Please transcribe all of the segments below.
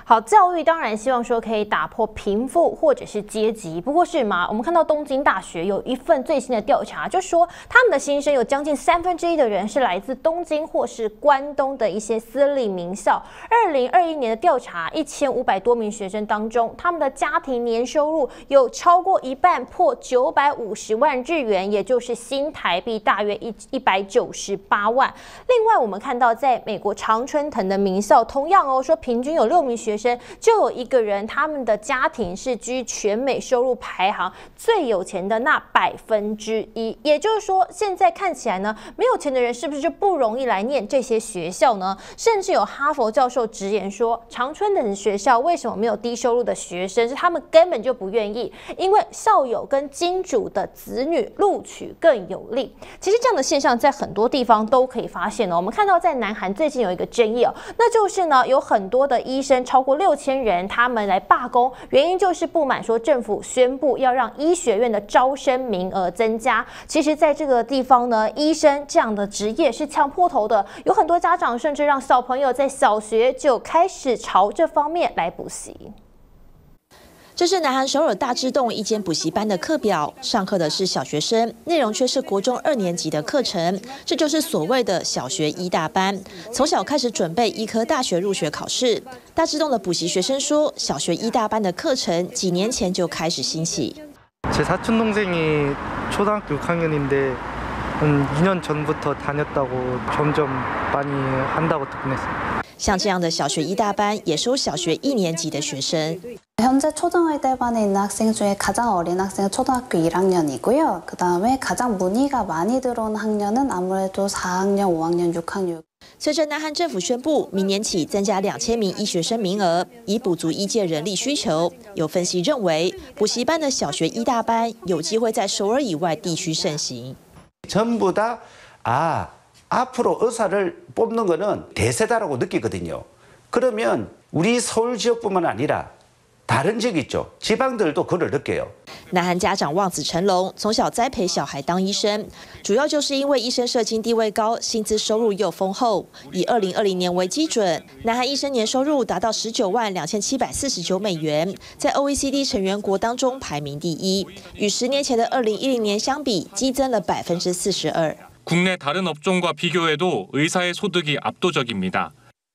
好，教育当然希望说可以打破贫富或者是阶级，不过是吗？我们看到东京大学有一份最新的调查，就说他们的新生有将近1/3的人是来自东京或是关东的一些私立名校。2021年的调查，1500多名学生当中，他们的家庭年收入有超过一半破950万日元，也就是新台币大约198万。另外，我们看到在美国常春藤的名校，同样说平均有6名学生就有1个人，他们的家庭是居全美收入排行最有钱的那1%。也就是说，现在看起来呢，没有钱的人是不是就不容易来念这些学校呢？甚至有哈佛教授直言说，常春藤学校为什么没有低收入的学生？是他们根本就不愿意，因为校友跟金主的子女录取更有利。其实这样的现象在很多地方都可以发现哦。我们看到在南韩最近有一个争议哦，那就是呢，有很多的医生超过6000人，他们来罢工，原因就是不满说政府宣布要让医学院的招生名额增加。其实在这个地方呢，医生这样的职业是抢破头的，有很多家长甚至让小朋友在小学就开始朝这方面来补习。 这是南韩首尔大智洞一间补习班的课表，上课的是小学生，内容却是国中2年级的课程，这就是所谓的小学一大班，从小开始準備醫科大學入學考試。大智洞的補習學生說，小學一大班的課程幾年前就開始興起。 제 사촌 동생이 초등학교 6학년인데 2년 전부터 다녔다고 점점 많이 한다고 듣긴 했어요. 像这样的小学一大班也收小学1年级的学生。 현재 초등학교반에 있는 학생 중에 가장 어린 학생은 초등학교 1학년이고요. 그다음에 가장 문의가 많이 들어오는 학년은 아무래도 4학년, 5학년, 6학년. 随着南韩政府宣布，明年起增加2000名医学生名额，以补足医界人力需求。有分析认为，补习班的小学一大班有机会在首尔以外地区盛行。 전부 다 앞으로 의사를 뽑는 거는 대세다라고 느끼거든요. 그러면 우리 서울 지역뿐만 아니라 다른 지역 있죠. 지방들도 그걸 느껴요. 南韩家长望子成龙，从小栽培小孩当医生，主要就是因为医生社经地位高，薪资收入又丰厚。以2020年为基准，南韩医生年收入达到192749美元，在 OECD 成员国当中排名第一，与10年前的2010年相比，激增了42%。 국내 다른 업종과 비교해도 의사의 소득이 압도적입니다.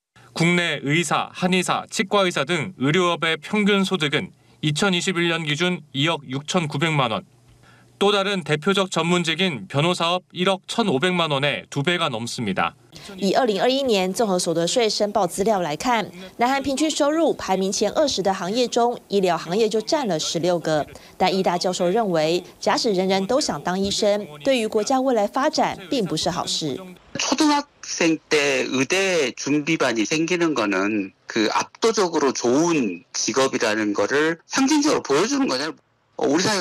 국내 의사, 한의사, 치과의사 등 의료업의 평균 소득은 2021년 기준 2억 6,900만 원. 또 다른 대표적 전문직인 변호사업 1억 1,500만 원의 2배가 넘습니다. 以2021年综合所得税申报资料来看，南韩平均收入排名前20的行业中，医疗行业就占了16个。但医大教授认为，假使人人都想当医生，对于国家未来发展并不是好事。 초등학생 때 의대 준비반이 생기는 거는 그 압도적으로 좋은 직업이라는 거를 상징적으로 보여주는 거잖아요. 우리 사회가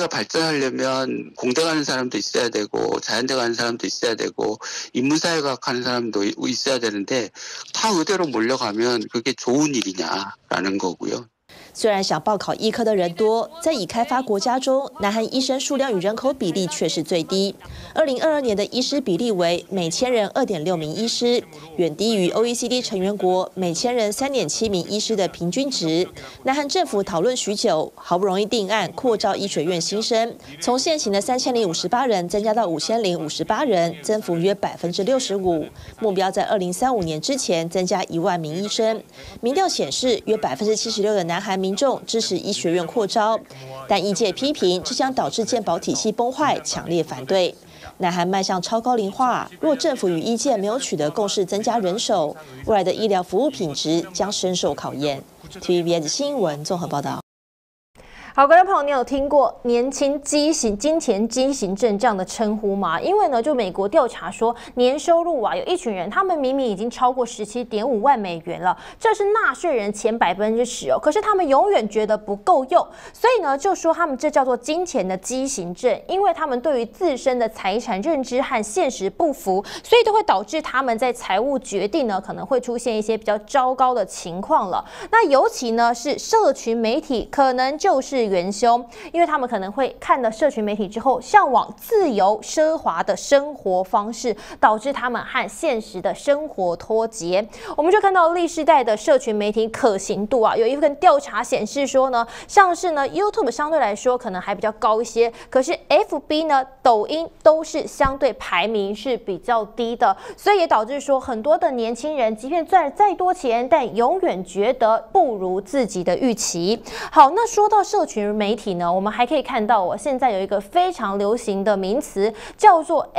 발전하려면 공대 가는 사람도 있어야 되고 자연대 가는 사람도 있어야 되고 인문사회과학 하는 사람도 있어야 되는데 다 의대로 몰려가면 그게 좋은 일이냐라는 거고요. 虽然想报考医科的人多，在已开发国家中，南韩医生数量与人口比例却是最低。2022年的医师比例为每1000人2.6名医师，远低于 OECD 成员国每1000人3.7名医师的平均值。南韩政府讨论许久，好不容易定案扩招医学院新生，从现行的3058人增加到5058人，增幅约65%。目标在2035年之前增加1万名医生。民调显示，约76%的南韩民众支持医学院扩招，但医界批评这将导致健保体系崩坏，强烈反对。南韩迈向超高龄化，若政府与医界没有取得共识，增加人手，未来的医疗服务品质将深受考验。TVBS 新闻综合报道。 好，观众朋友，你有听过年轻畸形、金钱畸形症这样的称呼吗？因为呢，就美国调查说，年收入有一群人，他们明明已经超过17.5万美元了，这是纳税人前10%哦，可是他们永远觉得不够用，所以呢，就说他们这叫做金钱的畸形症，因为他们对于自身的财产认知和现实不符，所以都会导致他们在财务决定呢，可能会出现一些比较糟糕的情况了。那尤其呢，是社群媒体可能就是元凶，因为他们可能会看了社群媒体之后，向往自由奢华的生活方式，导致他们和现实的生活脱节。我们就看到历世代的社群媒体可行度啊，有一份调查显示说呢，像是呢 YouTube 相对来说可能还比较高一些，可是 FB 呢、抖音都是相对排名是比较低的，所以也导致说很多的年轻人，即便赚了再多钱，但永远觉得不如自己的预期。好，那说到社群媒体呢，我们还可以看到现在有一个非常流行的名词叫做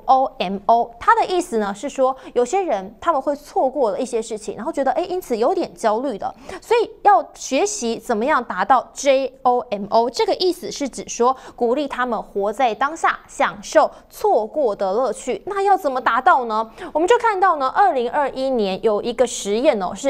FOMO， 它的意思呢是说有些人他们会错过了一些事情，然后觉得因此有点焦虑的，所以要学习怎么样达到 JOMO， 这个意思是指说鼓励他们活在当下，享受错过的乐趣。那要怎么达到呢？我们就看到呢，2021年有一个实验是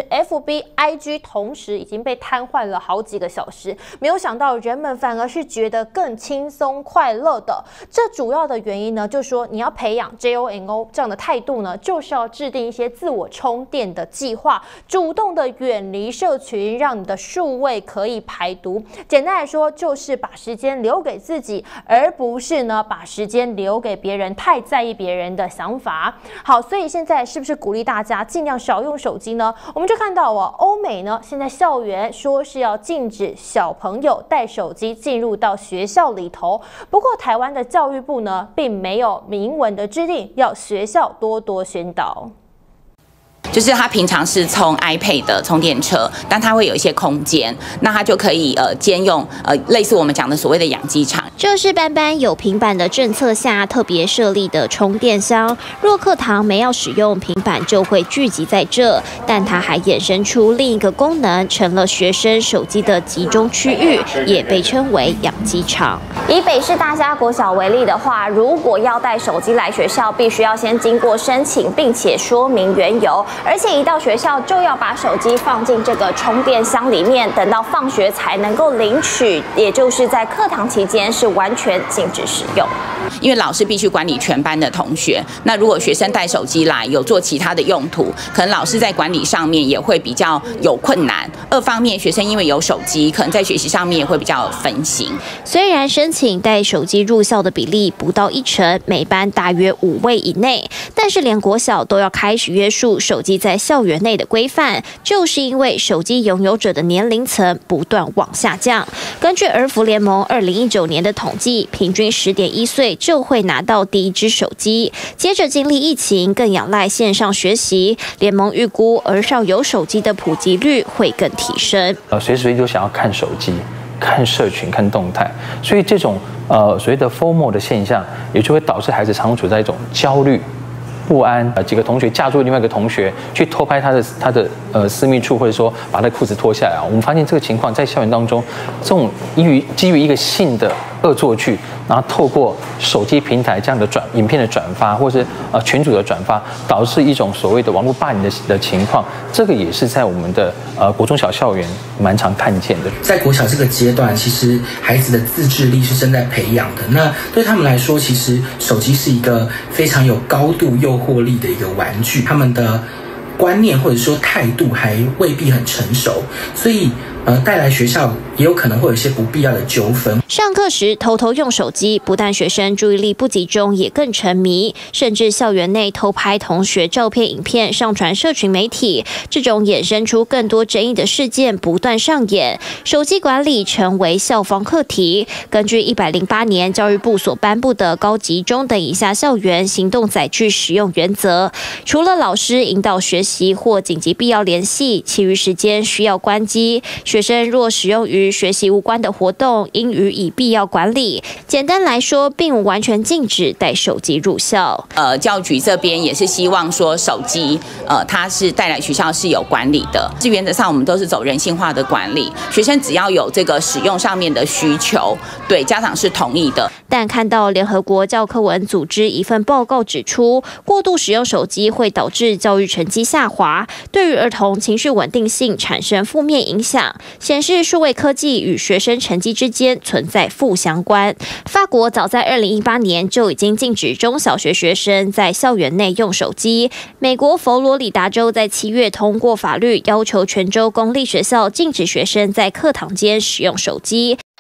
FB、IG 同时已经被瘫痪了好几个小时，没有想到人们反而是觉得更轻松快乐的。这主要的原因呢，就是说你要培养 JOMO 这样的态度呢，就是要制定一些自我充电的计划，主动的远离社群，让你的数位可以排毒。简单来说，就是把时间留给自己，而不是呢把时间留给别人，太在意别人的想法。好，所以现在是不是鼓励大家尽量少用手机呢？我们就看到欧美呢现在校园说是要禁止小朋友带手机进入到学校里头，不过台湾的教育部呢并没有明文的制定要学校多多宣导。 就是他平常是充 iPad 的充电车，但它会有一些空间，那它就可以兼用类似我们讲的所谓的养鸡场。 这是班班有平板的政策下特别设立的充电箱，若课堂没要使用平板就会聚集在这，但它还衍生出另一个功能，成了学生手机的集中区域，也被称为养鸡场。 以北市大家国小为例的话，如果要带手机来学校，必须要先经过申请，并且说明缘由。而且一到学校就要把手机放进这个充电箱里面，等到放学才能够领取，也就是在课堂期间是完全禁止使用。 因为老师必须管理全班的同学，那如果学生带手机来有做其他的用途，可能老师在管理上面也会比较有困难。二方面，学生因为有手机，可能在学习上面也会比较分心。 虽然申请带手机入校的比例不到1成，每班大约5位以内，但是连国小都要开始约束手机在校园内的规范，就是因为手机拥有者的年龄层不断往下降。根据儿福联盟2019年的统计，平均10.1岁就会拿到第一支手机，接着经历疫情，更仰赖线上学习。联盟预估儿少有手机的普及率会更提升。 随时随地都想要看手机、看社群、看动态，所以这种所谓的 FOMO 的现象，也就会导致孩子常处在一种焦虑、不安。几个同学架住另外一个同学去偷拍他的私密处，或者说把他的裤子脱下来。我们发现这个情况在校园当中，这种基于一个性的恶作剧，然后透过手机平台这样的影片的转发，或是群组的转发，导致一种所谓的网络霸凌的情况。这个也是在我们的国中小校园蛮常看见的。 在国小这个阶段，其实孩子的自制力是正在培养的。那对他们来说，其实手机是一个非常有高度诱惑力的一个玩具，他们的观念或者说态度还未必很成熟，所以带来学校也有可能会有一些不必要的纠纷。 上课时偷偷用手机，不但学生注意力不集中，也更沉迷，甚至校园内偷拍同学照片、影片上传社群媒体。这种衍生出更多争议的事件不断上演，手机管理成为校方课题。根据108年教育部所颁布的高级中等以下校园行动载具使用原则，除了老师引导学习或紧急必要联系，其余时间需要关机。学生若使用与学习无关的活动，应予以必要管理。简单来说，并无完全禁止带手机入校。 教育局这边也是希望说手机，它是带来学校是有管理的。原则上，我们都是走人性化的管理。学生只要有这个使用上面的需求，对家长是同意的。 但看到联合国教科文组织一份报告指出，过度使用手机会导致教育成绩下滑，对于儿童情绪稳定性产生负面影响。显示数位科技与学生成绩之间存在负相关。法国早在2018年就已经禁止中小学学生在校园内用手机。美国佛罗里达州在7月通过法律，要求全州公立学校禁止学生在课堂间使用手机。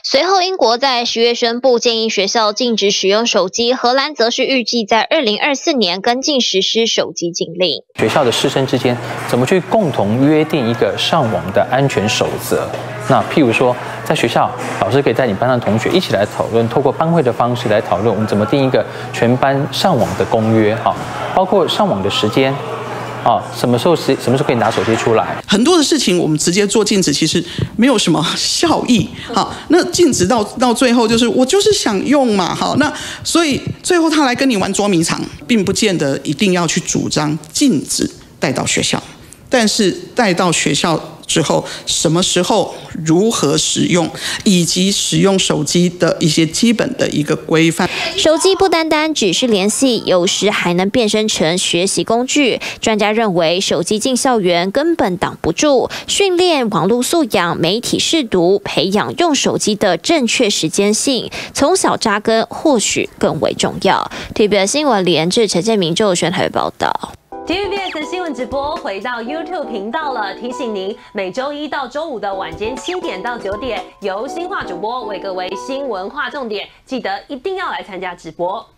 随后，英国在10月宣布建议学校禁止使用手机，荷兰则是预计在2024年跟进实施手机禁令。 学校的师生之间怎么去共同约定一个上网的安全守则？那譬如说，在学校，老师可以带你班上同学一起来讨论，透过班会的方式来讨论，我们怎么定一个全班上网的公约啊，包括上网的时间。什么时候可以拿手机出来？ 很多的事情我们直接做禁止，其实没有什么效益。好，那禁止到最后就是我就是想用嘛。好，那所以最后他来跟你玩捉迷藏，并不见得一定要去主张禁止带到学校，但是带到学校之后，什么时候如何使用，以及使用手机的一些基本的一个规范。 手机不单单只是联系，有时还能变身成学习工具。专家认为，手机进校园根本挡不住，训练网络素养、媒体识读，培养用手机的正确时间性，从小扎根或许更为重要。TVBS 新闻连至陈建明、周选台报道。 TVBS 新闻直播回到 YouTube 频道了，提醒您每周一到周五的晚间7点到9点，由新化主播为各位新闻划重点，记得一定要来参加直播。